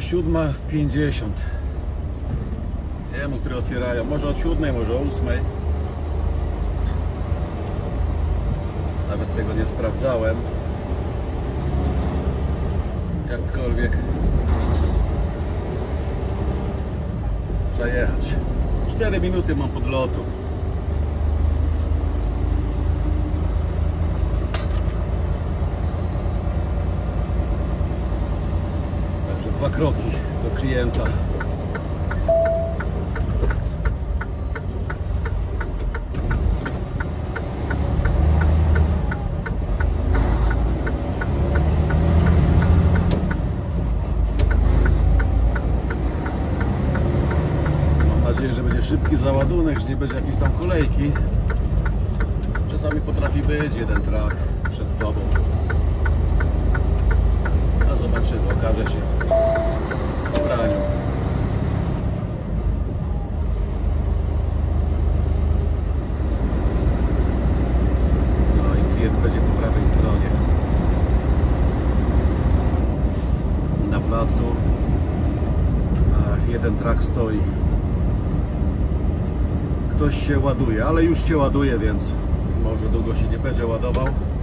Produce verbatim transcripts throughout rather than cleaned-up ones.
siódma pięćdziesiąt. Nie wiem, o które otwierają. Może od siódmej, może o ósmej. Nawet tego nie sprawdzałem. Jakkolwiek trzeba jechać. cztery minuty mam podlotu. Także dwa kroki do klienta. Że będzie szybki załadunek, że nie będzie jakiejś tam kolejki. Czasami potrafi być jeden trak przed tobą. A zobaczymy, okaże się w praniu. No i klient będzie po prawej stronie. Na placu. A jeden trak stoi. Ktoś się ładuje, ale już się ładuje, więc może długo się nie będzie ładował.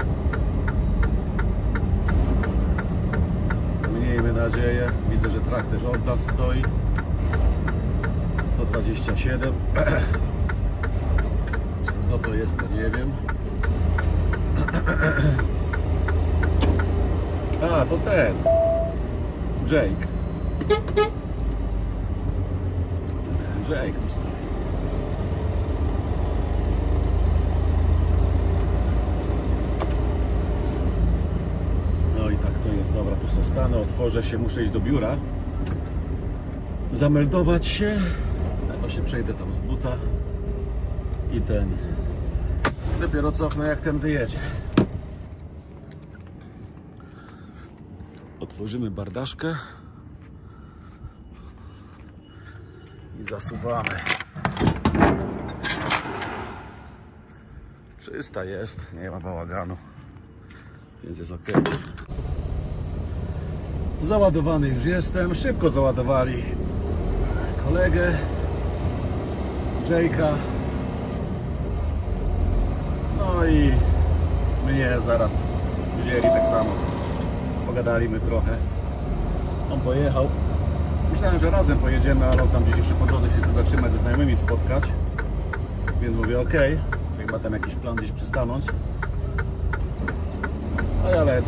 Miejmy nadzieję. Widzę, że trak też od nas stoi. sto dwadzieścia siedem. Kto to jest, to nie wiem. A, to ten Jake. Jake tu stoi. Dobra, tu se stanę, otworzę się, muszę iść do biura, zameldować się, a to się przejdę tam z buta i ten, dopiero cofnę, jak ten wyjedzie. Otworzymy bardaszkę i zasuwamy. Czysta jest, nie ma bałaganu, więc jest ok. Załadowany już jestem, szybko załadowali kolegę Jake'a, no i mnie zaraz wzięli tak samo, pogadaliśmy trochę, on pojechał, myślałem, że razem pojedziemy, ale on tam gdzieś jeszcze po drodze się chce zatrzymać, ze znajomymi spotkać, więc mówię ok, chyba tam jakiś plan gdzieś przystanąć, a ja lecę.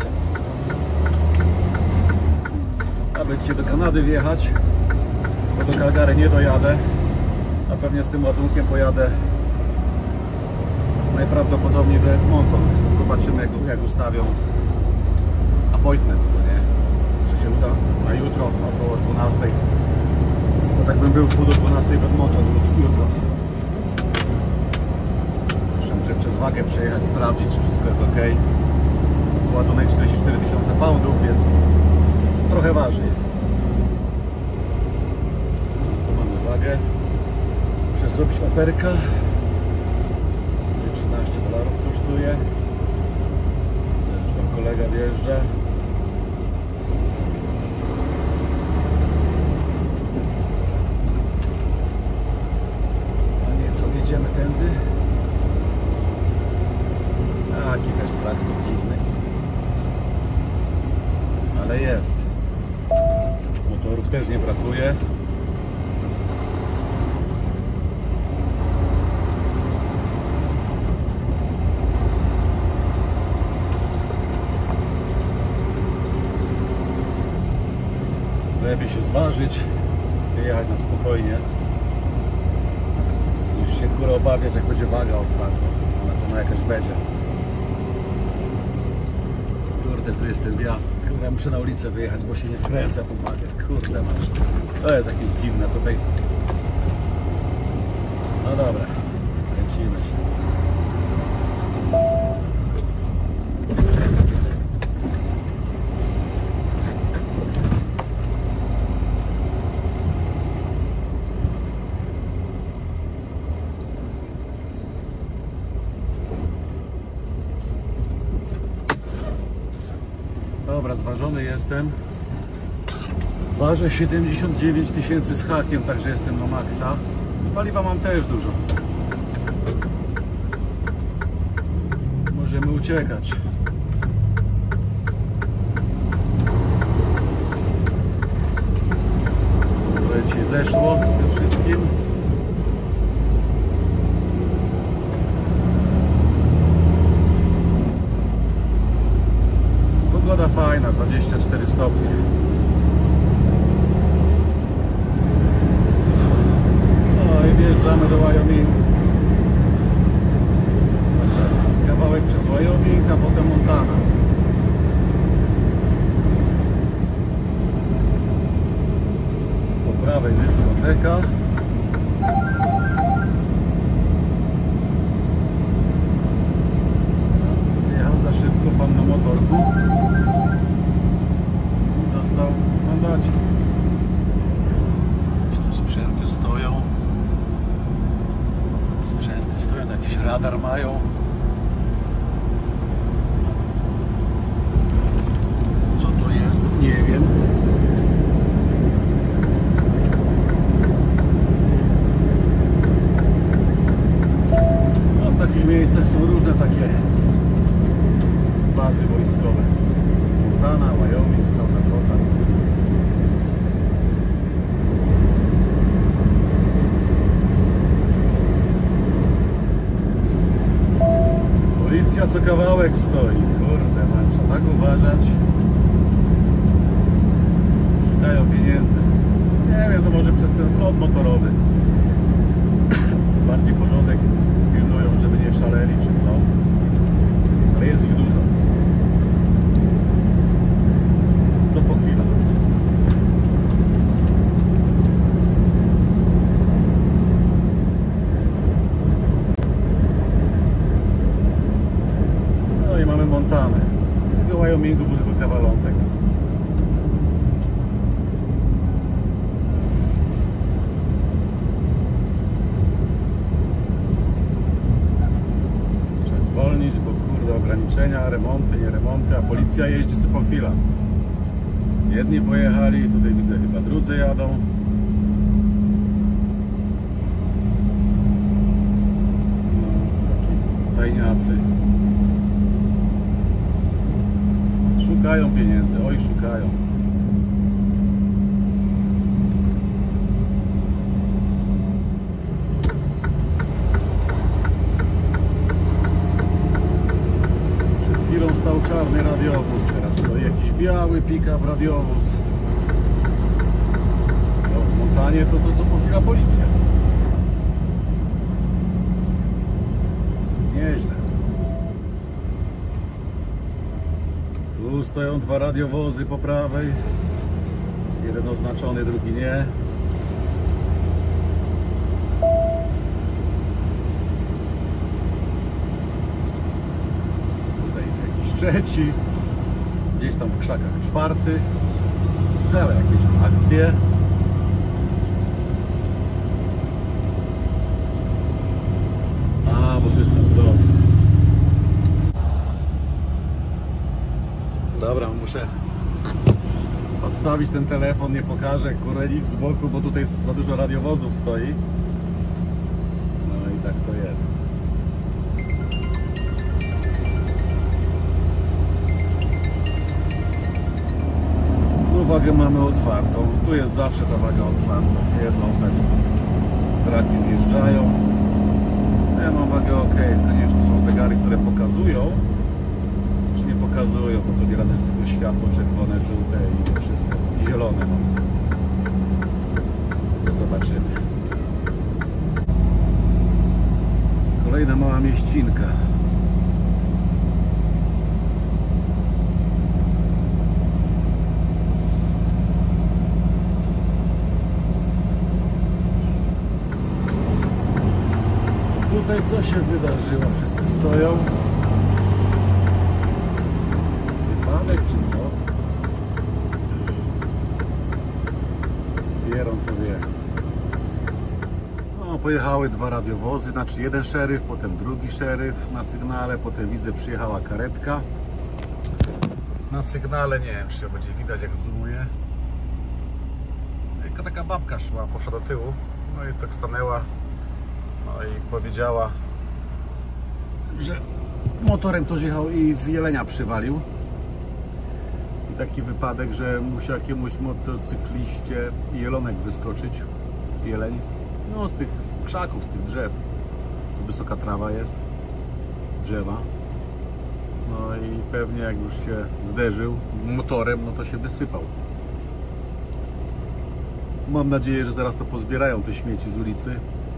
Aby dzisiaj do Kanady wjechać, bo do Calgary nie dojadę, a pewnie z tym ładunkiem pojadę najprawdopodobniej do Edmonton. Zobaczymy, jak, jak ustawią appointment, co nie? Czy się uda na jutro około dwunastej, bo tak bym był w pół do dwunastej w Edmonton jutro. Jeszcze muszę przez wagę przejechać, sprawdzić, czy wszystko jest ok. Ładunek czterdzieści cztery tysiące poundów, więc trochę waży. Tu mamy wagę. Muszę zrobić operka. trzynaście dolarów kosztuje. Już tam kolega wjeżdża. A nie, co, jedziemy tędy. Taki też traktor dziwny. Ale jest. Motorów też nie brakuje. Lepiej się zważyć, jechać na spokojnie, niż się kurę obawiać, jak będzie waga otwarta. Ona, ona jakaś będzie. Kurde, tu jest ten wjazd. Kurde, muszę na ulicę wyjechać, bo się nie wkręca tą wagę. Kurde, masz. To jest jakieś dziwne tutaj. No dobra, kręcimy się. Dobra, zważony jestem. Ważę siedemdziesiąt dziewięć tysięcy z hakiem, także jestem na maksa. Paliwa mam też dużo. Możemy uciekać. Trochę dzisiaj zeszło z tym wszystkim. Pogoda fajna, dwadzieścia cztery stopnie. No i wjeżdżamy do Wyoming. Kawałek przez Wyoming, a potem Montana. Po prawej dyskoteka. Jechał za szybko pan na motorku. Dostał mandacik. Tu sprzęty stoją. Sprzęty stoją, jakiś radar mają. Co to jest? Nie wiem. No, w takich miejscach są różne takie bazy wojskowe. Montana, Wyoming, South Dakota. Policja co kawałek stoi. Kurde, man, trzeba tak uważać. Szukają pieniędzy. Nie wiem, to może przez ten zlot motorowy. Bardziej porządek pilnują, żeby nie szaleli czy co. Ale jest ich dużo. Co po chwilę. No i mamy Montanę. Do Wyomingu był tylko kawalątek. Trzeba zwolnić, bo kurde ograniczenia, remonty, nie remonty, a policja jeździ co po chwila. Jedni pojechali, tutaj widzę chyba drudzy jadą. No, taki tajniacy. Szukają pieniędzy, oj szukają. Przed chwilą stał czarny radiowóz, teraz stoi jakiś biały pick-up radiowóz. No, w Montanie to, to co po chwila policja. Nieźle. Tu stoją dwa radiowozy po prawej. Jeden oznaczony, drugi nie. Tutaj jakiś trzeci. Gdzieś tam w krzakach czwarty. Ale jakieś akcje. A, bo tu jest ten zlot. Dobra, muszę odstawić ten telefon, nie pokażę kurde nic z boku, bo tutaj za dużo radiowozów stoi. No i tak to jest. Tu wagę mamy otwartą, tu jest zawsze ta waga otwarta, jest open. Traki zjeżdżają. Ja mam wagę ok, koniecznie są zegary, które pokazują. Nie pokazują, bo to nieraz jest tylko światło czerwone, żółte i wszystko. I zielone mam. No zobaczymy. Kolejna mała mieścinka. Tutaj co się wydarzyło? Wszyscy stoją. Czy co? Pieron to wie. No, pojechały dwa radiowozy, znaczy jeden szeryf, potem drugi szeryf na sygnale, potem widzę przyjechała karetka. Na sygnale nie wiem, czy będzie widać jak zoomuje. Taka, taka babka szła, poszła do tyłu, no i tak stanęła, no i powiedziała, że motorem ktoś jechał i w jelenia przywalił. I taki wypadek, że musiał jakiemuś motocykliście jelonek wyskoczyć, jeleń, no z tych krzaków, z tych drzew. Tu wysoka trawa jest, drzewa. No i pewnie jak już się zderzył motorem, no to się wysypał. Mam nadzieję, że zaraz to pozbierają, te śmieci z ulicy.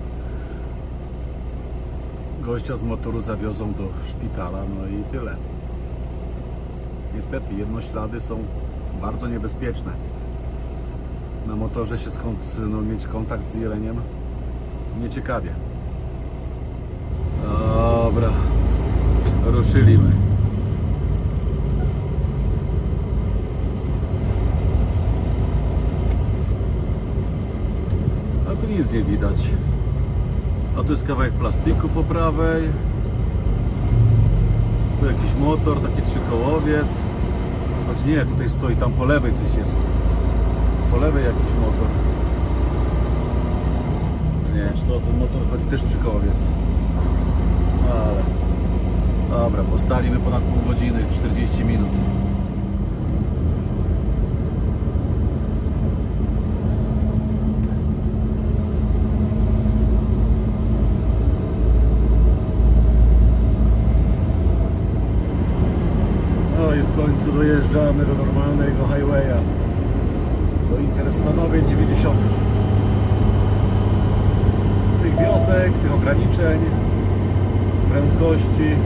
Gościa z motoru zawiozą do szpitala, no i tyle. Niestety, jednoślady są bardzo niebezpieczne. Na motorze się skąd no, mieć kontakt z jeleniem nieciekawie. Dobra, ruszyliśmy. A tu nic nie widać. A tu jest kawałek plastiku po prawej. Tu jakiś motor, taki trzykołowiec. Choć nie, tutaj stoi, tam po lewej coś jest. Po lewej jakiś motor. Nie, czy to o ten motor chodzi, też trzykołowiec. Ale... Dobra, postaliśmy ponad pół godziny, czterdzieści minut. No i w końcu dojeżdżamy do normalnego highwaya, do interstanowej dziewięćdziesiątki. Tych wiosek, tych ograniczeń, prędkości.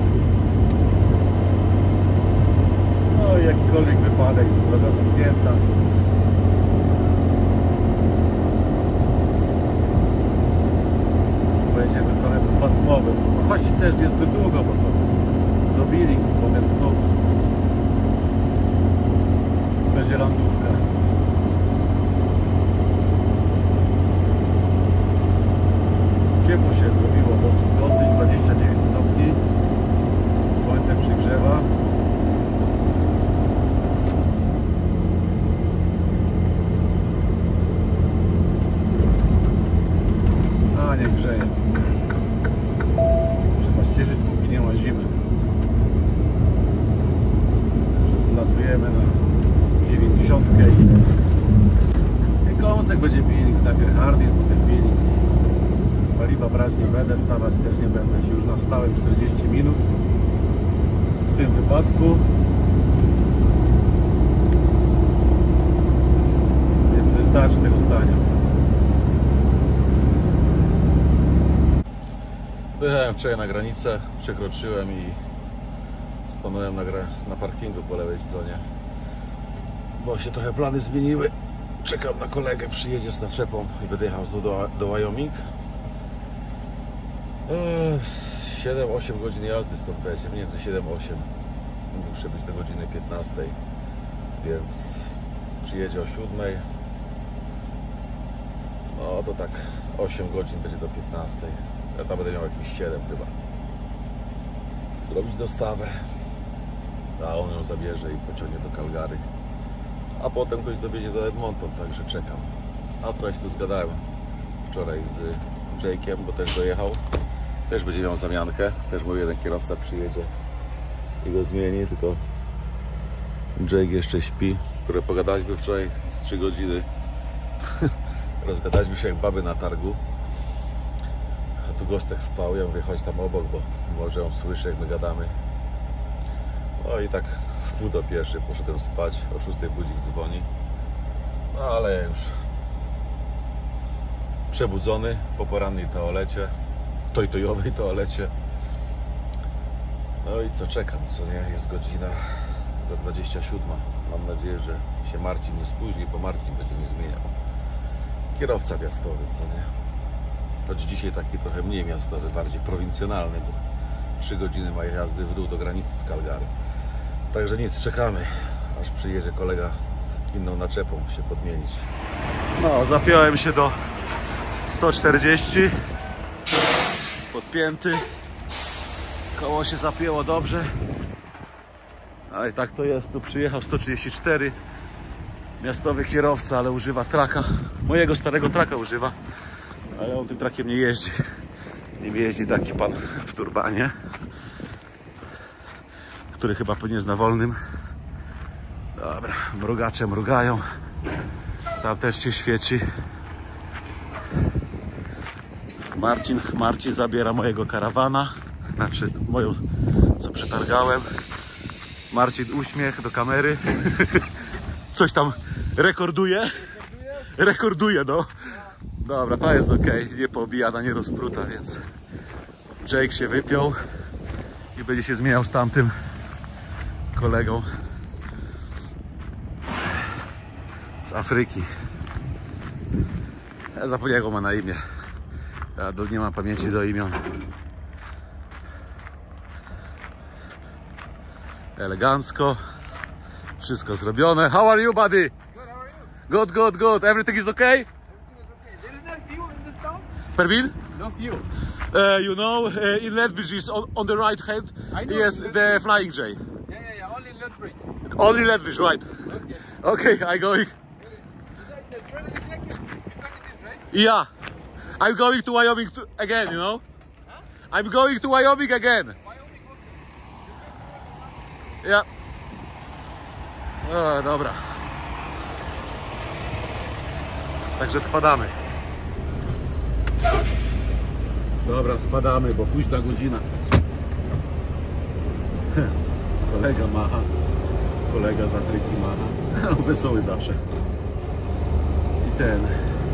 No i jakikolwiek wypadek, już droga zamknięta. Już pojedziemy trochę pasmowym. No choć też niezbyt długo, bo to do Billings, potem znów będzie lądówka. Ciepło się zrobiło, dosyć, dwadzieścia dziewięć stopni. Słońce przygrzewa. A nie grzeje. Trzeba ścieżyć, póki nie ma zimy. Wlatujemy na dziewięćdziesiątkę i kąsek będzie Billings, najpierw Hardin, potem Billings. Paliwa brać nie będę, stawać też nie będę, się już nastałem czterdzieści minut w tym wypadku, więc wystarczy tego stania. Wyjechałem wczoraj na granicę, przekroczyłem i stanąłem na, na parkingu po lewej stronie, bo się trochę plany zmieniły. Czekam na kolegę, przyjedzie z naczepą i będę jechał do, do Wyoming. siedem osiem godzin jazdy stąd będzie, mniej więcej siedem osiem. Muszę być do godziny piętnastej, więc przyjedzie o siódmej. No to tak osiem godzin będzie do piętnastej. Ja tam będę miał jakieś siedem chyba. Zrobić dostawę, a on ją zabierze i pociągnie do Calgary. A potem ktoś dowiezie do Edmonton, także czekam. A trochę się tu zgadałem wczoraj z Jake'iem, bo też dojechał. Też będzie miał zamiankę, też mój jeden kierowca przyjedzie i go zmieni, tylko Jake jeszcze śpi, które pogadaliśmy wczoraj z trzy godziny. Rozgadaliśmy się jak baby na targu. A tu Gostek spał, ja mówię chodź tam obok, bo może on słyszy jak my gadamy. No i tak w pół do pierwszej poszedłem spać, o szóstej budzik dzwoni. No ale ja już przebudzony po porannej toalecie, toj-tojowej toalecie. No i co, czekam, co nie, jest godzina za dwadzieścia siódma. Mam nadzieję, że się Marcin nie spóźni, bo Marcin będzie mnie zmieniał. Kierowca miastowy, co nie. Choć dzisiaj taki trochę mniej miastowy, bardziej prowincjonalny, bo trzy godziny ma jazdy w dół do granicy z Calgary. Także nic, czekamy, aż przyjedzie kolega z inną naczepą się podmienić. No, zapiąłem się do sto czterdzieści. Podpięty. Koło się zapięło dobrze. A i tak to jest, tu przyjechał sto trzydzieści cztery. miastowy kierowca, ale używa traka. Mojego starego traka używa, ale on tym trakiem nie jeździ. Nim jeździ taki pan w turbanie, który chyba powinien jest na wolnym. Dobra, mrugacze mrugają. Tam też się świeci. Marcin, Marcin zabiera mojego karawana, znaczy moją, co przetargałem. Marcin uśmiech do kamery. Coś tam rekorduje. Rekorduje, no. Dobra, to jest ok. Nie poobijana, nie rozpruta, więc Jake się wypiął i będzie się zmieniał z tamtym kolegą z Afryki. Ja zapomniałem, jak ma na imię. Ja do, nie mam pamięci do imion. Elegancko. Wszystko zrobione. How are you, buddy? Good, how are you? Good, good, good. Everything is okay? Everything is okay. There is no fuel in this town? Permin? No fuel. Uh, you know, uh, in Lethbridge is on, on the right hand. I know, Yes, in the Flying J. Yeah, yeah, yeah. Only in Lethbridge. Only Lethbridge, right? Okay. Okay, I going. Is that the trailer is like it? You got this, right? Yeah, I'm going to Wyoming to, again, you know? Huh? I'm going to Wyoming again. Wyoming, okay. Ja. O, dobra. Także spadamy. Dobra, spadamy, bo późna godzina. Kolega macha. Kolega z Afryki macha. Wesoły zawsze. I ten.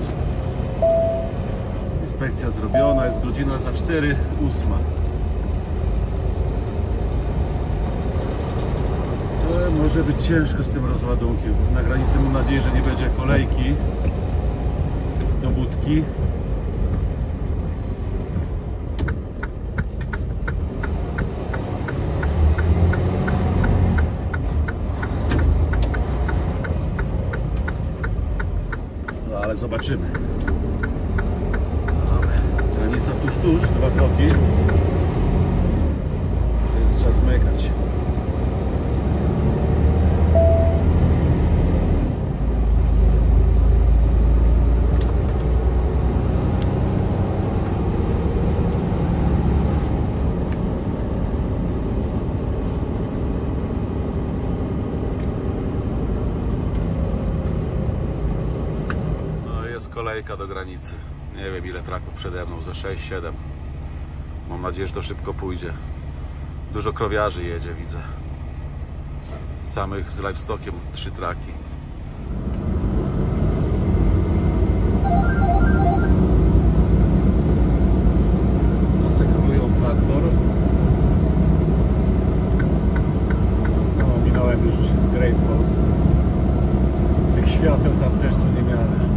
Inspekcja zrobiona, jest godzina za cztery, ósma. Ale może być ciężko z tym rozładunkiem. Na granicy mam nadzieję, że nie będzie kolejki do budki. No ale zobaczymy. Dobra. Granica tuż, tuż, dwa kroki. Więc trzeba zmykać. Kolejka do granicy. Nie wiem, ile traków przede mną, za sześć siedem. Mam nadzieję, że to szybko pójdzie. Dużo krowiarzy jedzie, widzę. Samych z livestockiem trzy traki. Masakrują traktor. No, minąłem już Great Falls. Tych świateł tam też co nie miałem.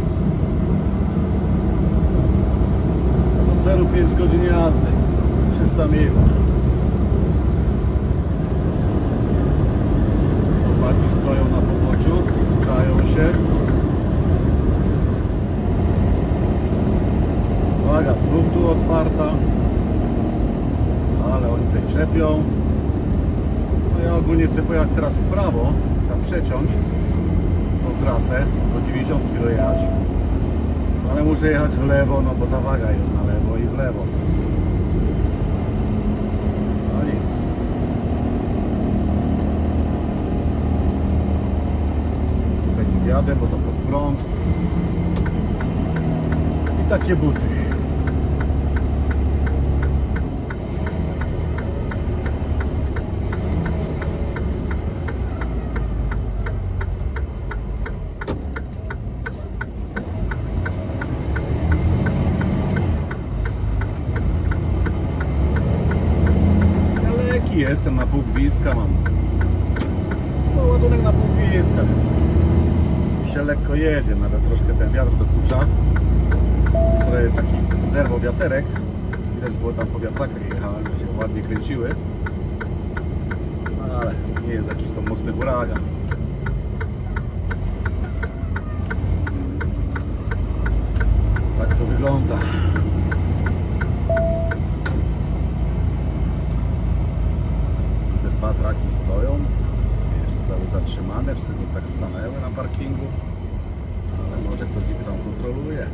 zero przecinek pięć godzin jazdy, trzysta mil. Chłopaki stoją na poboczu, czają się. Uwaga, znów tu otwarta, ale oni tutaj czepią. No ja ogólnie chcę pojechać teraz w prawo, tam przeciąć tą trasę, do dziewięćdziesiątki dojechać. Ale muszę jechać w lewo, no bo ta waga jest na lewo i w lewo. No nic. Tutaj nie jadę, bo to pod prąd. I takie buty. Jestem na pół gwizdka, mam no, ładunek na pół gwizdka, więc się lekko jedzie, nawet troszkę ten wiatr dokucza, który taki zerwał wiaterek, widać było tam po wiatrakach jechałem, że się ładnie kręciły, no, ale nie jest jakiś to mocny huragan. Tak to wygląda. Dwa traki stoją, zostały zatrzymane, czy sobie tak stanęły na parkingu, ale może ktoś ich tam kontroluje.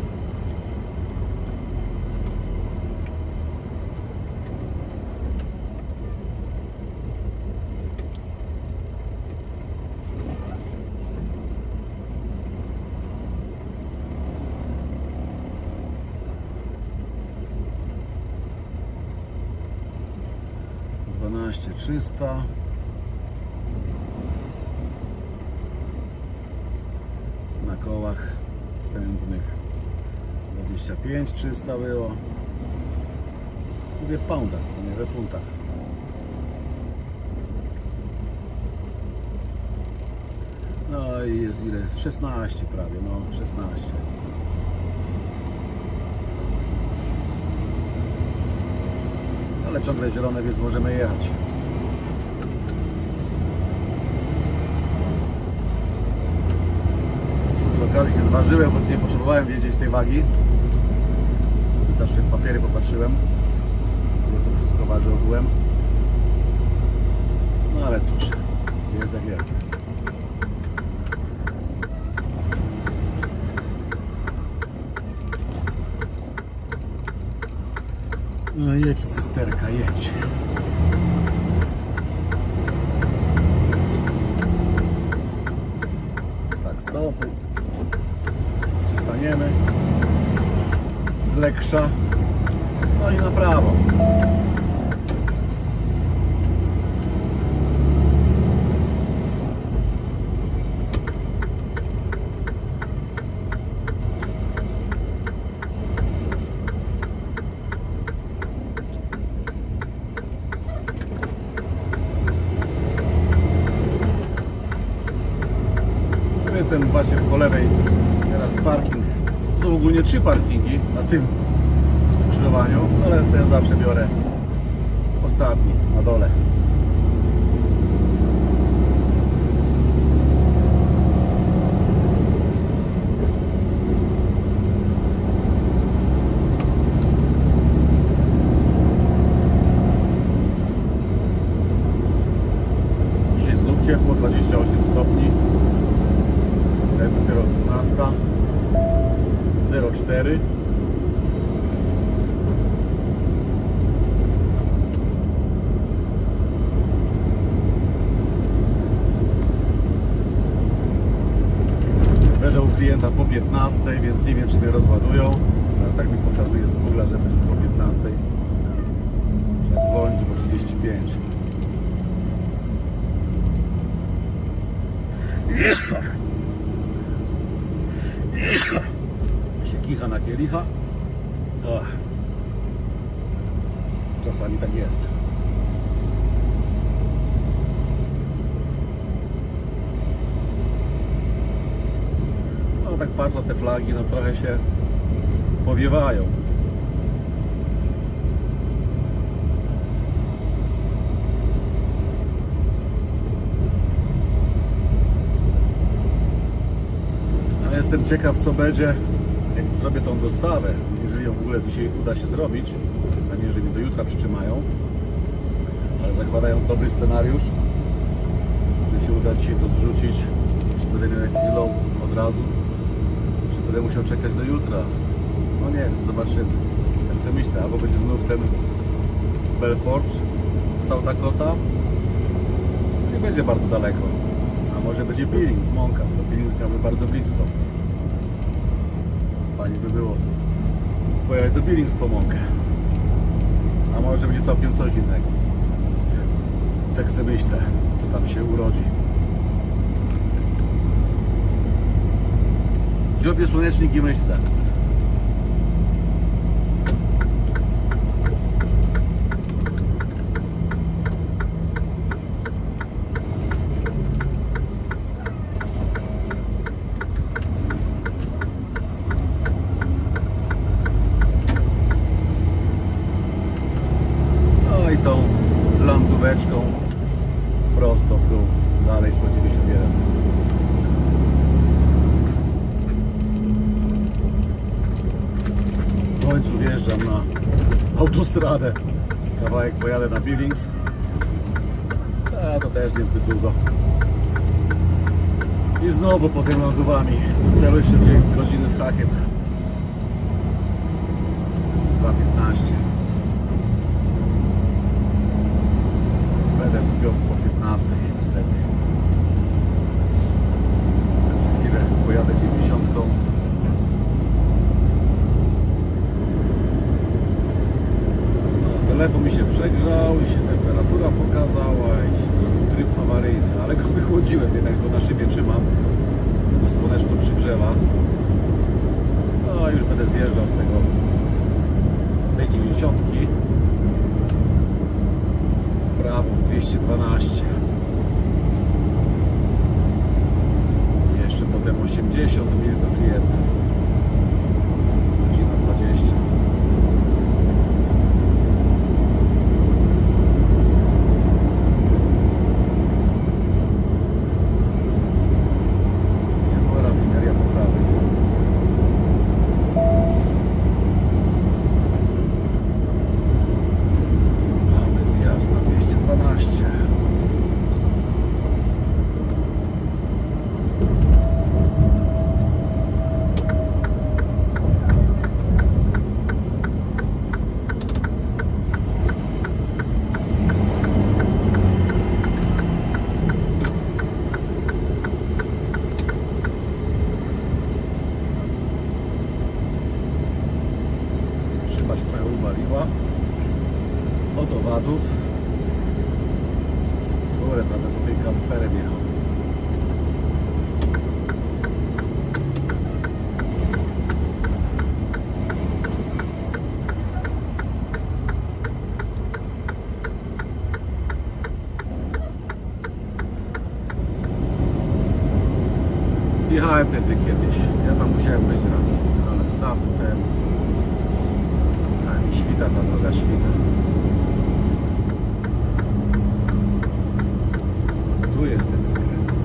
dwanaście trzysta. Na kołach pędnych dwadzieścia pięć trzysta było. Mówię w poundach, co nie we funtach. No i jest ile? szesnaście prawie, no szesnaście. Ale ciągle zielone, więc możemy jechać. Przy okazji się zważyłem, bo nie potrzebowałem wiedzieć tej wagi. Wystarczy, w papiery popatrzyłem, ile to wszystko waży ogółem. No ale cóż, jest jak jest. No jedź, cysterka, jedź. Tak, stop. Przystaniemy. Z leksza. No i na prawo. Jestem właśnie po lewej, teraz parking. Są ogólnie trzy parkingi na tym skrzyżowaniu, ale ja zawsze biorę ostatni na dole. Dzisiaj znów ciepło, dwadzieścia osiem stopni. To jest dopiero dwunasta zero cztery. Będę u klienta po piętnastej, więc nie wiem, czy mnie rozładują. Ale tak mi pokazuje z Google'a, że będzie po piętnastej. Trzeba zwolnić, bo trzydzieści pięć. Jest! Się kicha na kielicha. Oh. Czasami tak jest. No tak patrzę na te flagi, no trochę się powiewają. Jestem ciekaw, co będzie, jak zrobię tą dostawę, jeżeli ją w ogóle dzisiaj uda się zrobić, a nie, jeżeli do jutra przytrzymają, ale zakładając dobry scenariusz, że się uda dzisiaj to zrzucić, czy będę miał jakiś load od razu, czy będę musiał czekać do jutra, no nie wiem, zobaczymy. Tak sobie myślę, albo będzie znów ten Belforge, South Dakota, nie będzie bardzo daleko, a może będzie Billings, Monka, do Billings miałby bardzo blisko. Fajnie by było pojechać do Billings po mąkę. A może będzie całkiem coś innego. Tak sobie myślę, co tam się urodzi. Dziobie słonecznik i myślę. Tą landóweczką prosto w dół, dalej sto dziewięćdziesiąt jeden. W końcu wjeżdżam na autostradę. Kawałek pojadę na Billings, a to też niezbyt długo. I znowu po tym lądowami. Całe jeszcze dwie godziny z hakiem. dwa piętnaście. Będę wbił po piętnastej niestety. Za chwilę pojadę dziewięćdziesiątką. No, telefon mi się przegrzał i się temperatura pokazała i się zrobił tryb awaryjny, ale go wychłodziłem, jednak go na szybie trzymam. Bo słoneczko przygrzewa. No już będę zjeżdżał z tego, z tej dziewięćdziesiątki w prawo w dwieście dwanaście. Jeszcze potem osiemdziesiąt mil do klienta. Godzina dwadzieścia. Niezła rafineria po prawej. Mamy zjazd na dwieście dwanaście. Szyba się trochę uwaliła od owadów. Kurde, prawda, sobie kamperem jechał. Jechałem wtedy kiedyś. Ja tam musiałem być raz, ale to dawno temu. A mi świta ta droga, świta. Tu jest ten skręt.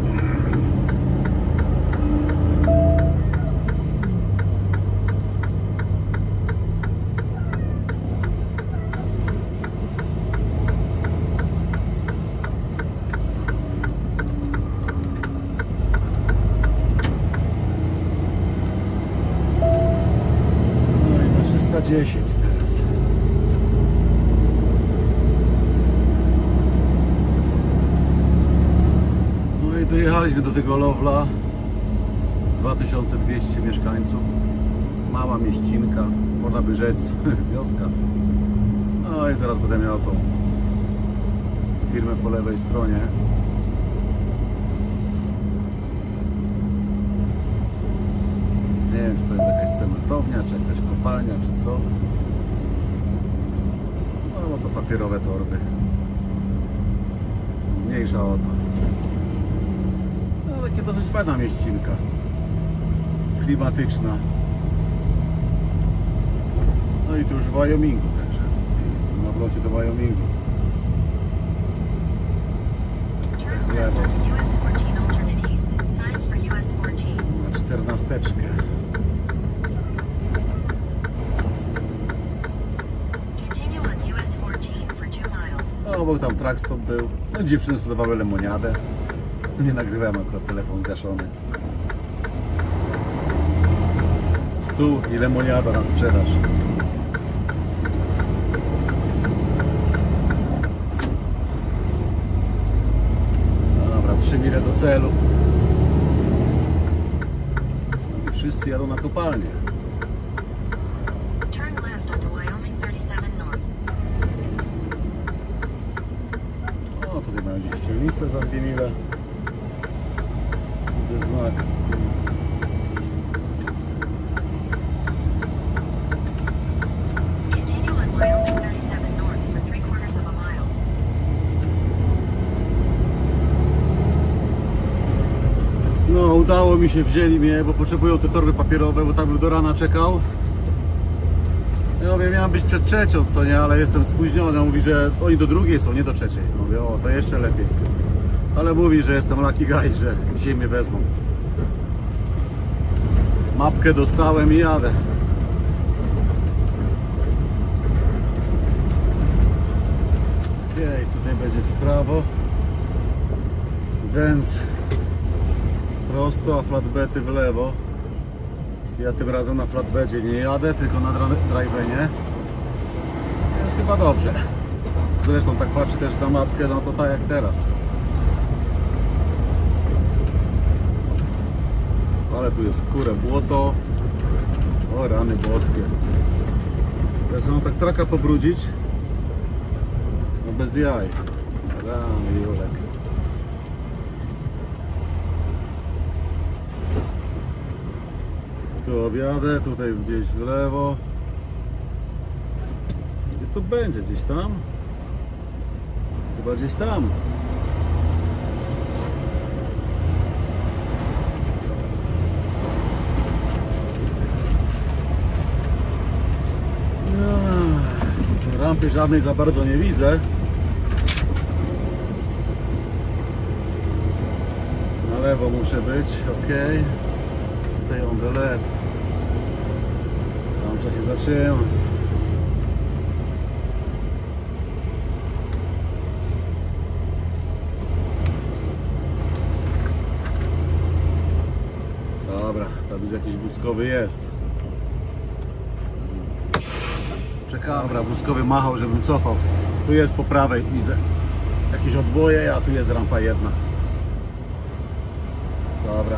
No i na trzysta dziesięć teraz. No i dojechaliśmy do tego Lowla. dwa tysiące dwieście mieszkańców. Mała mieścinka, można by rzec wioska. No i zaraz będę miał tą firmę po lewej stronie. Nie wiem, czy to jest jakaś cementownia, czy jakaś kopalnia, czy co. No bo to papierowe torby. Mniejsza o to. No takie dosyć fajna mieścinka. Klimatyczna. No i tu już w Wyomingu także. Na wlocie do Wyomingu. Turn left onto U S fourteen alternate east. Signs for U S fourteen. Na czternasteczkę. Continue on U S fourteen for two miles. No bo tam trackstop był. No dziewczyny sprzedawały lemoniadę. Nie nagrywałem, akurat telefon zgaszony. Stół i lemoniada na sprzedaż. Dobra, trzy mile do celu. I wszyscy jadą na kopalnię. Turn left onto Wyoming thirty-seven north. O, tutaj mają gdzieś szczelnicę za dwie mile. Widzę znak. Continue on Wyoming thirty-seven north for three quarters of a mile. No, udało mi się, wzięli mnie, bo potrzebują te torby papierowe, bo tam był do rana czekał. Ja mówię, miałem być przed trzecią, co nie, ale jestem spóźniony. On mówi, że oni do drugiej są, nie do trzeciej. Mówię, o, to jeszcze lepiej. Ale mówi, że jestem lucky guy, że dzisiaj mnie wezmą. Mapkę dostałem i jadę. Okej, tutaj będzie w prawo. Węz prosto, a flatbety w lewo. Ja tym razem na flatbedzie nie jadę, tylko na drivenie. Jest chyba dobrze. Zresztą tak patrzę też na mapkę, no to tak jak teraz. Ale tu jest kurę błoto. O rany boskie. Ja sobie tak traka pobrudzić. No bez jaj. Rany Julek. Tu objadę, tutaj gdzieś w lewo. Gdzie to będzie? Gdzieś tam? Chyba gdzieś tam. No, rampy żadnej za bardzo nie widzę. Na lewo muszę być, ok. Stay on the left. Tam trzeba się zatrzymać. Dobra, tam jest jakiś wózkowy jest. Czekam. Dobra, wózkowy machał, żebym cofał. Tu jest po prawej, widzę jakieś odboje, a tu jest rampa jedna. Dobra.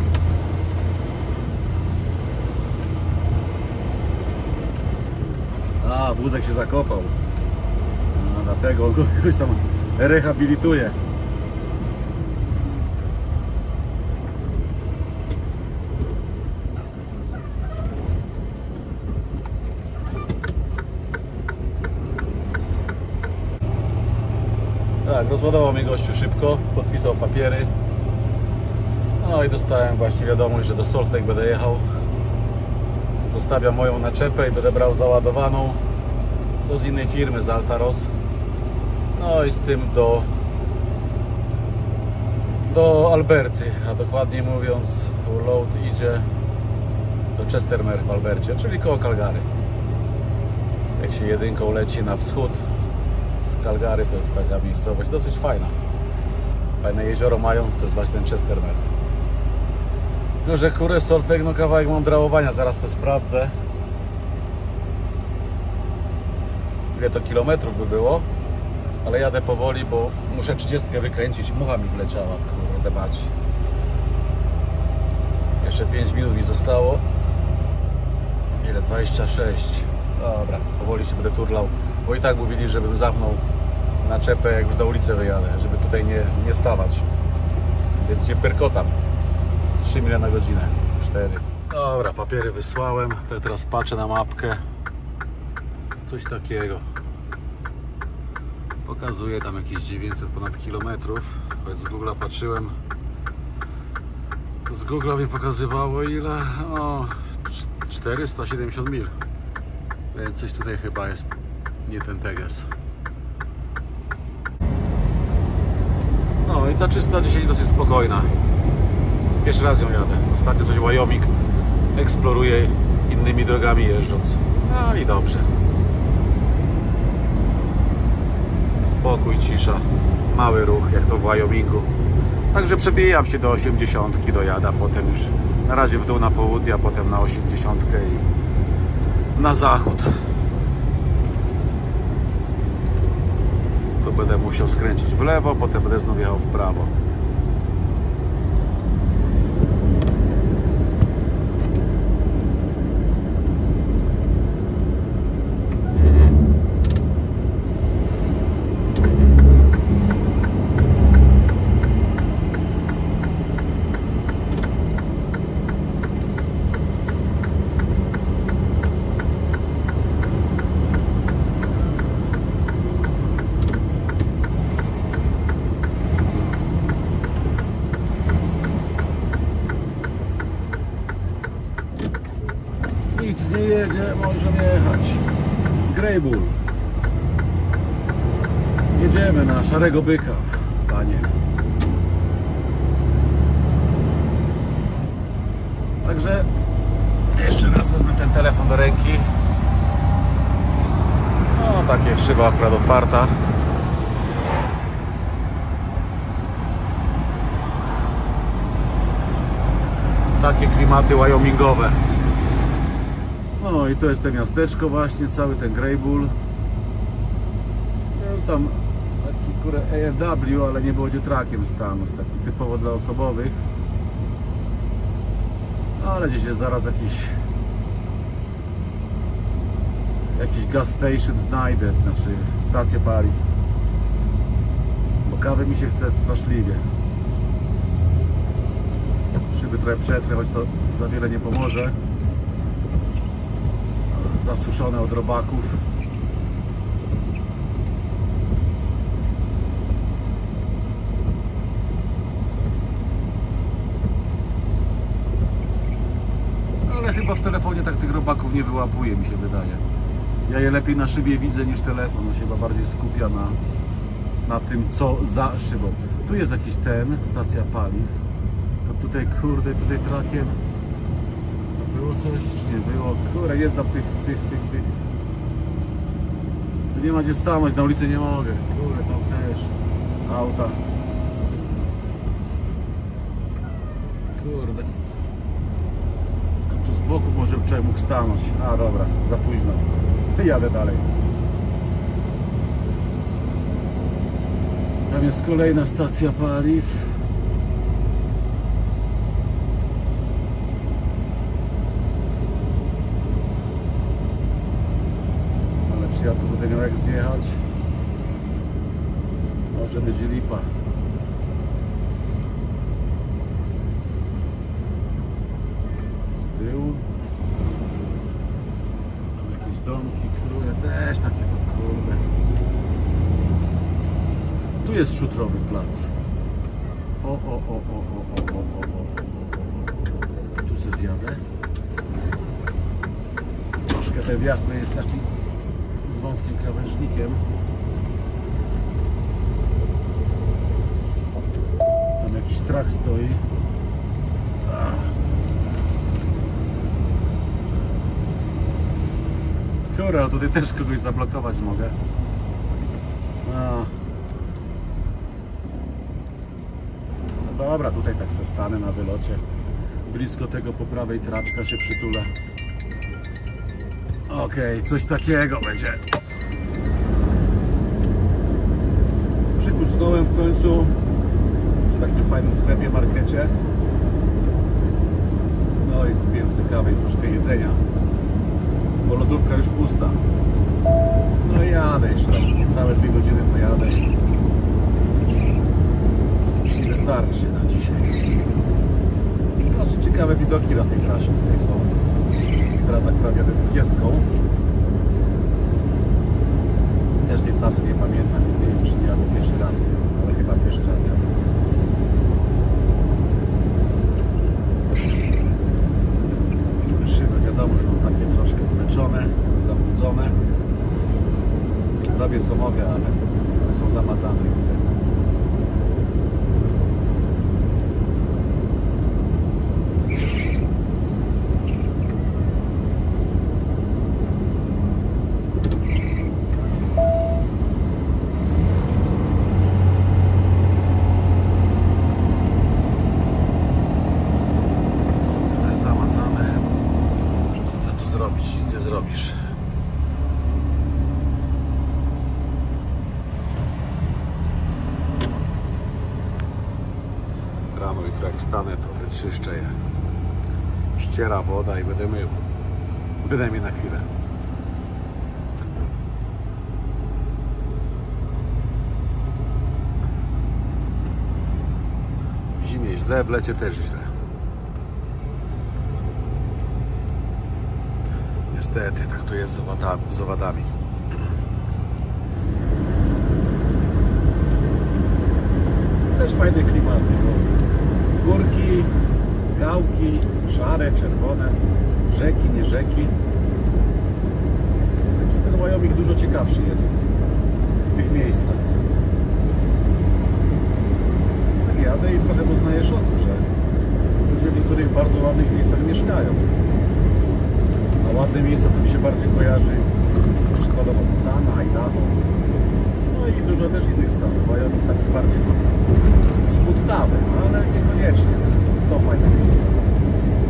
A, wózek się zakopał. No, dlatego go jakoś tam rehabilituje. Tak, rozładował mnie gościu szybko, podpisał papiery. No i dostałem właśnie wiadomość, że do Salt Lake będę jechał. Zostawiam moją naczepę i będę brał załadowaną. To z innej firmy, z Altaros. No i z tym do do Alberty, a dokładniej mówiąc load idzie do Chestermere w Albercie, czyli koło Calgary. Jak się jedynką leci na wschód z Calgary, to jest taka miejscowość dosyć fajna. Fajne jezioro mają, to jest właśnie ten Chestermere. No, że kurę, Salt Lake, no kawałek mam drałowania, zaraz to sprawdzę. Ile to kilometrów by było, ale jadę powoli, bo muszę trzydziestkę wykręcić, mucha mi wleciała, kurde bać. Jeszcze pięć minut mi zostało. Ile? dwadzieścia sześć. Dobra, powoli się będę turlał, bo i tak mówili, żebym zamknął naczepę, jak już na ulicę wyjadę, żeby tutaj nie, nie stawać. Więc nie perkotam. trzy mile na godzinę. cztery. Dobra, papiery wysłałem. To teraz patrzę na mapkę. Coś takiego. Pokazuje tam jakieś dziewięćset ponad kilometrów. Choć z Google'a patrzyłem. Z Google'a mi pokazywało ile? O, czterysta siedemdziesiąt mil. Więc coś tutaj chyba jest nie ten teges. No i ta trzysta dziesięć dosyć spokojna. Pierwszy raz ją jadę. Ostatnio coś Wyoming eksploruję innymi drogami jeżdżąc. No i dobrze. Spokój, cisza. Mały ruch, jak to w Wyomingu. Także przebijam się do osiemdziesiątki, dojada. Potem już na razie w dół na południe, a potem na osiemdziesiątkę i na zachód. Tu będę musiał skręcić w lewo, potem będę znów jechał w prawo. Nic nie jedzie, możemy jechać. Grey Bull. Jedziemy na szarego byka, panie. Także jeszcze raz wezmę ten telefon do ręki. No, takie szyba akurat otwarta. takie klimaty wyomingowe. No i to jest to miasteczko właśnie, cały ten Greybull. Był tam taki kurde A E W, ale nie było gdzie trakiem stanąć, taki typowo dla osobowych. Ale gdzieś jest zaraz jakiś jakiś gas station znajdę, znaczy stację paliw. Bo kawy mi się chce straszliwie. Szyby trochę przetrę, choć to za wiele nie pomoże. Zasuszone od robaków. Ale chyba w telefonie tak tych robaków nie wyłapuje, mi się wydaje. Ja je lepiej na szybie widzę niż telefon. On się chyba bardziej skupia na, na tym, co za szybą. Tu jest jakiś ten, stacja paliw. To tutaj, kurde, tutaj trakiem było coś, czy nie było? Kurde, jest tam tych, tych, tych, tych. Tu nie ma gdzie stanąć, na ulicy nie mogę. Kurde, tam też auta. Kurde. Tu z boku może człowiek mógł stanąć. A dobra, za późno. Jadę dalej. Tam jest kolejna stacja paliw. Ale czy ja tu będę miał jak zjechać? Może będzie lipa. Z tyłu. Tam jakieś domki, kurde, też takie to kurde. Tu jest szutrowy plac. O, o, o, o, o, o, o, o, o, o, o. Tu se zjadę. Troszkę ten wjazd jest taki z wąskim krawężnikiem. Tam jakiś trak stoi. Kurde, ale tutaj też kogoś zablokować mogę. A. No dobra, tutaj tak se stanę na wylocie. Blisko tego po prawej traczka się przytulę. Okej, okay, coś takiego będzie. Przykucnąłem w końcu przy takim fajnym sklepie, markecie. No i kupiłem sobie kawę i troszkę jedzenia, bo lodówka już pusta. No i jadę jeszcze, niecałe dwie godziny pojadę. Wystarczy na dzisiaj. Dosyć ciekawe widoki na tej trasie tutaj są. Teraz akurat jadę dwudziestką. Też tej trasy nie pamiętam, więc nie wiem, czy nie jadę pierwszy raz, ale chyba pierwszy raz jadę. Szyby, wiadomo, że mam takie troszkę zmęczone, zabrudzone. Robię co mogę, ale, ale są zamazane niestety. Rano jutro jak wstanę, to wyczyszczę je. Ściera woda i będę mył. Bynajmniej na chwilę. W zimie źle, w lecie też źle. Niestety, tak to jest z owadami. Z owadami. Też fajne klimaty. Górki, skałki, szare, czerwone, rzeki, nie rzeki. Taki ten Wyoming dużo ciekawszy jest w tych miejscach. Tak jadę i trochę doznaję szoku, że ludzie w niektórych bardzo ładnych miejscach mieszkają. A ładne miejsca to mi się bardziej kojarzy przykładowo Montana, Idaho. No i dużo też innych stanów. Wyoming taki bardziej smutnawy, ale niekoniecznie. Są fajne miejsca.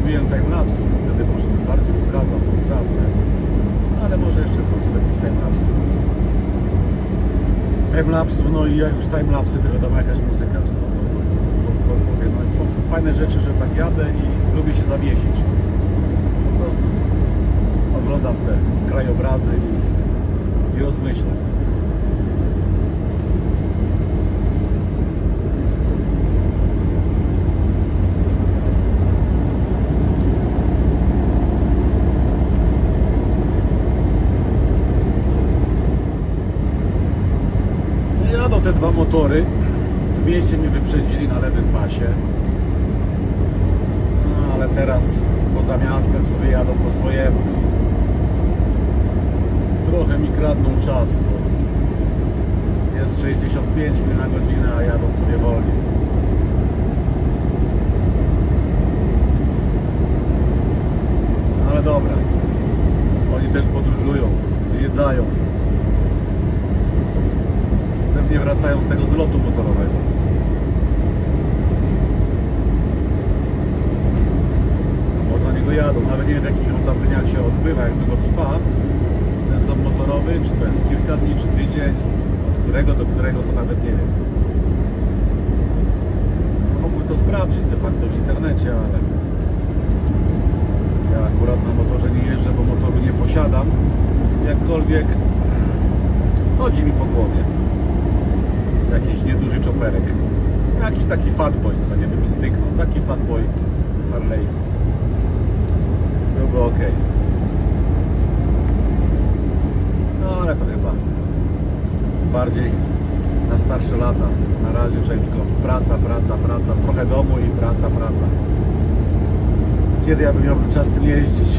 zrobiłem timelapsu, wtedy może bym bardziej pokazał tą trasę, ale może jeszcze wrócę do jakichś timelapsów. Timelapsów, no i jak już timelapsy, to wiadomo jakaś muzyka, to, to, to, to, to mówię, no, są fajne rzeczy, że tak jadę i lubię się zawiesić. Po prostu oglądam te krajobrazy i, i rozmyślam. Jadą te dwa motory. W mieście mnie wyprzedzili na lewym pasie. No, ale teraz poza miastem sobie jadą po swojemu. Trochę mi kradną czas, bo jest sześćdziesiąt pięć mil na godzinę, a jadą sobie wolniej. Ale dobra. Oni też podróżują, zwiedzają. Pewnie wracają z tego zlotu motorowego. A może na niego jadą, nawet nie wiem w jakich on tam dniach się odbywa, jak długo trwa ten zlot motorowy, czy to jest kilka dni, czy tydzień, od którego do którego to nawet nie wiem. Mógłbym to sprawdzić de facto w internecie, ale ja akurat na motorze nie jeżdżę, bo motoru nie posiadam. Jakkolwiek chodzi mi po głowie jakiś nieduży czoperek, jakiś taki fatboy, co nie by mi styknął, taki fatboy Harley byłby ok. No ale to chyba bardziej na starsze lata. Na razie tylko praca, praca, praca, trochę domu i praca, praca. Kiedy ja bym miał czas tym jeździć?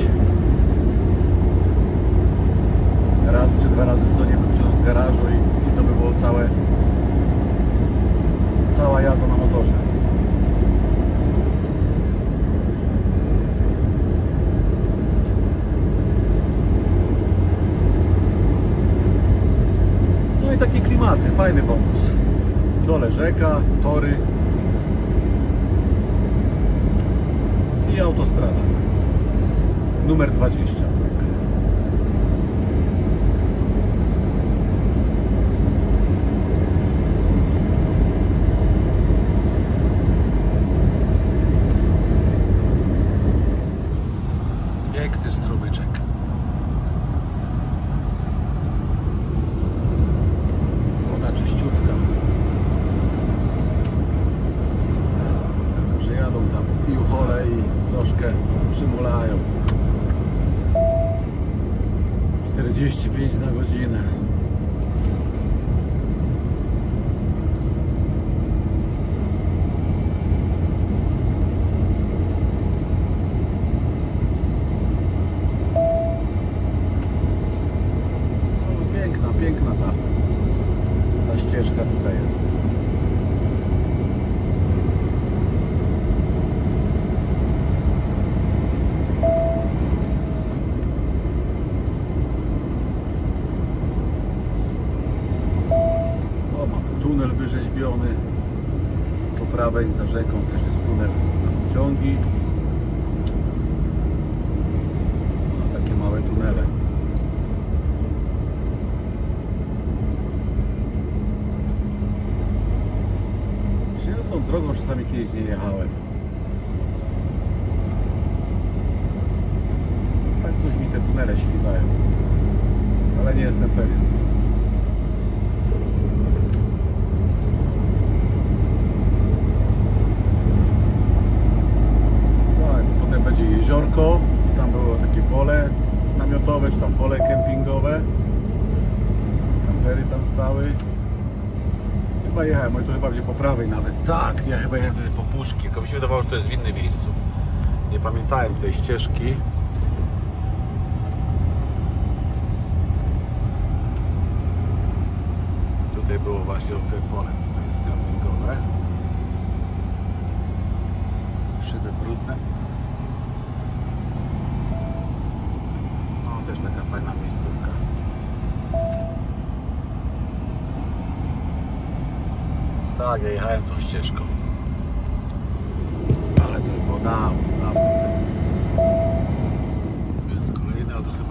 Raz czy dwa razy co nie bym wziął z garażu i, i to by było całe cała jazda na motorze. No i takie klimaty, fajny wąwóz. W dole rzeka, tory i autostrada numer dwadzieścia. Piękny strumyczek. Woda czyściutka. Tylko że jadą tam piuchole i troszkę przymulają. czterdzieści pięć na godzinę. Piękna ta, ta ścieżka tutaj jest. O, mamy tunel wyrzeźbiony. Po prawej za rzeką też jest tunel na pociągi. No, takie małe tunele. Tą drogą czasami kiedyś nie jechałem. Tak coś mi te tunele świtają, ale nie jestem pewien. Tak, potem będzie jeziorko, tam było takie pole namiotowe, czy tam pole kempingowe. Kampery tam stały. Chyba jechałem, oj to chyba będzie po prawej nawet. Tak, ja chyba jechałem wtedy po Puszki, tylko mi się wydawało, że to jest w innym miejscu. Nie pamiętałem tej ścieżki. Tutaj było właśnie te pole, co to jest kempingowe. Szyby brudne. No też taka fajna miejscówka. Tak, ja jechałem tą ścieżką. Ale to już było dawno, dawno.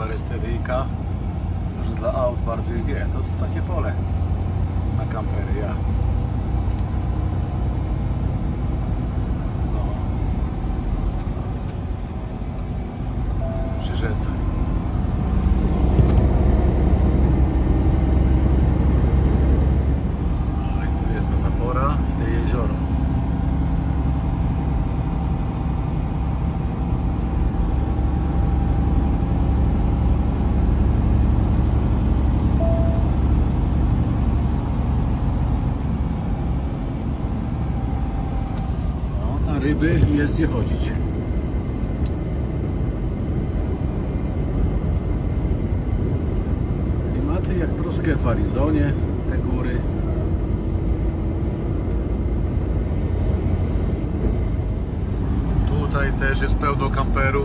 barysteryjka. Może dla aut bardziej nie. To jest takie pole na kampery, ja. No. Przy rzece. No i tu jest ta zapora i te jezioro. Ryby jest gdzie chodzić. Klimaty jak troszkę w Arizonie, te góry. Tutaj też jest pełno kamperów.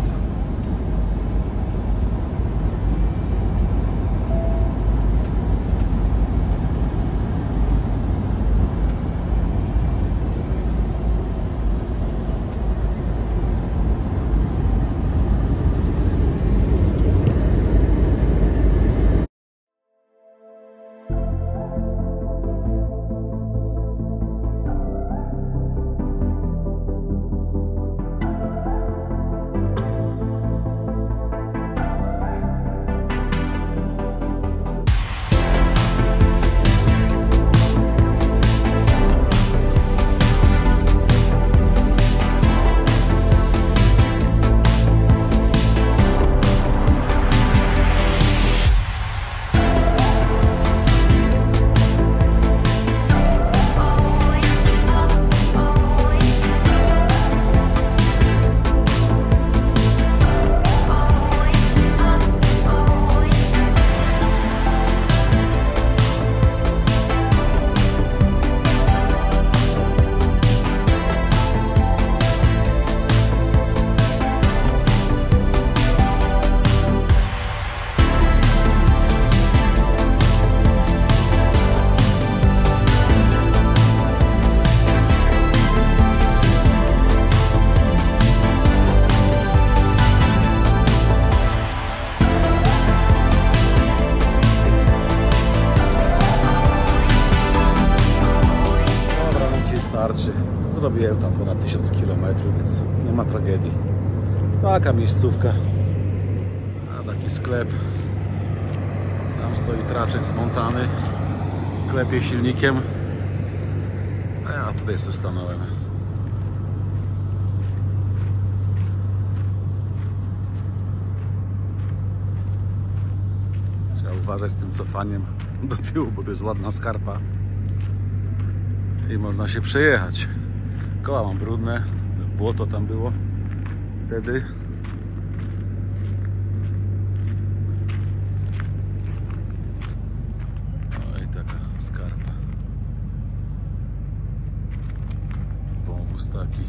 Zrobiłem tam ponad tysiąc kilometrów, więc nie ma tragedii. Taka miejscówka. A taki sklep. Tam stoi traczek zmontany. Klepie silnikiem. A ja tutaj sobie stanąłem. Trzeba uważać z tym cofaniem do tyłu, bo to jest ładna skarpa. I można się przejechać. Koła mam brudne, błoto tam było wtedy. No i taka skarpa. Wąwóz taki.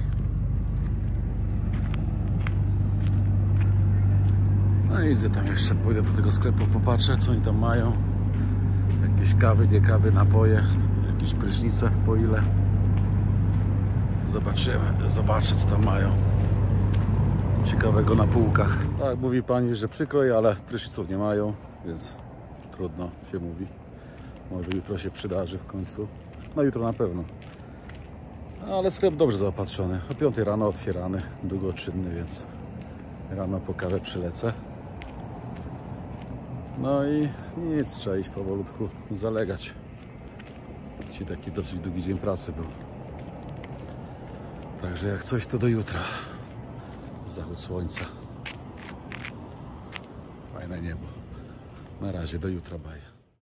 No i idę tam jeszcze, pójdę do tego sklepu, popatrzę co oni tam mają. Jakieś kawy, nie kawy, napoje, jakieś prysznice, po ile. Zobaczymy, zobaczę co tam mają ciekawego na półkach. Tak, mówi pani, że przykro, ale pryszniców nie mają, więc trudno się mówi. Może jutro się przydarzy w końcu. No jutro na pewno. Ale sklep dobrze zaopatrzony. O piątej rano otwierany, długoczynny, więc rano po kawę przylecę. No i nic, trzeba iść powolutku zalegać. Dzisiaj taki dosyć długi dzień pracy był. Także jak coś, to do jutra. Zachód słońca. Fajne niebo. Na razie, do jutra, bye.